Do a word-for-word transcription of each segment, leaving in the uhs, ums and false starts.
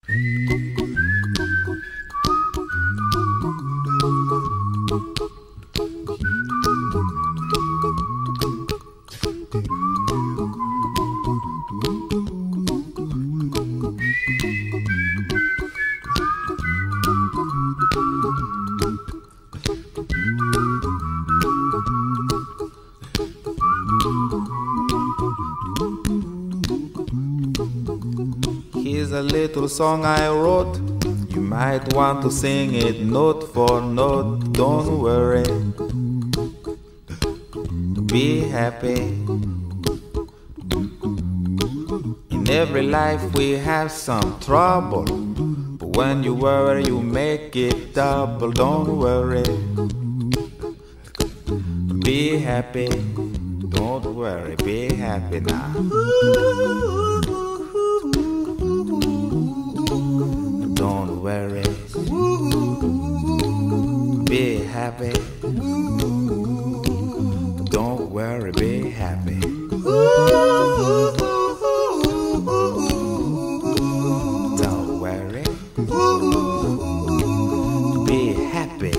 Here's a little song I wrote. You might want to sing it note for note. Don't worry, be happy. In every life we have some trouble, but when you worry you make it double. Don't worry, be happy. Don't worry, be happy now. Don't worry, be happy. Don't worry, be happy. Don't worry, be happy.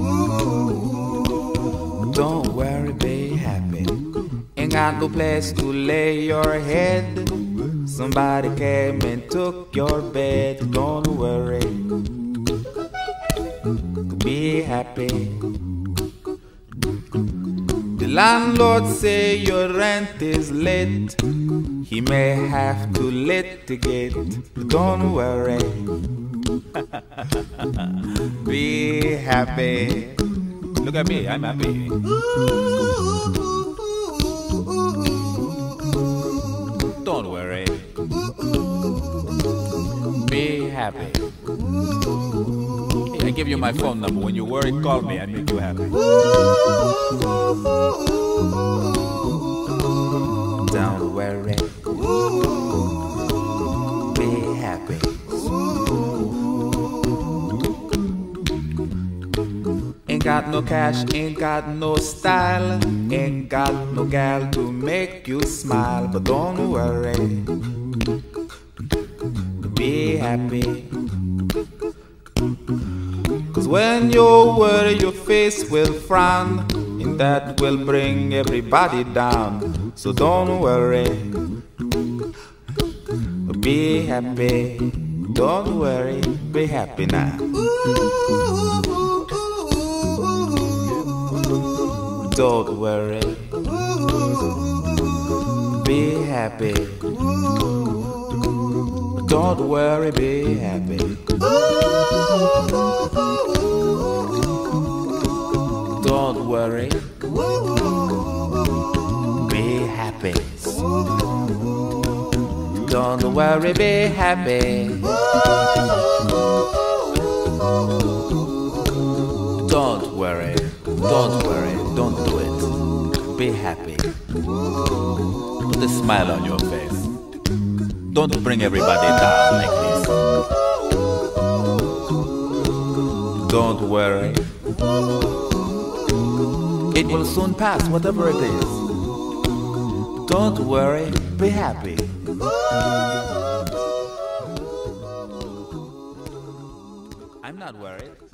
Don't worry, be happy. Ain't got no place to lay your head. Somebody came and took your bed. Don't worry, be happy. The landlord say your rent is late. He may have to litigate. Don't worry, be happy. Look at me, I'm happy. Don't worry, be happy. Hey, I give you my phone number. When you worry, call me. I make you happy. Don't worry, be happy. Ain't got no cash, ain't got no style, ain't got no gal to make you smile. But don't worry, be happy. Cause when you worry your face will frown, and that will bring everybody down. So don't worry, be happy. Don't worry, be happy now. Don't worry, be happy. Don't worry, be happy. Don't worry, be happy. Don't worry, be happy. Don't worry, don't worry, don't do it. Be happy. Put a smile on your face. Don't bring everybody down like this. Don't worry, it will soon pass, whatever it is. Don't worry, be happy. I'm not worried.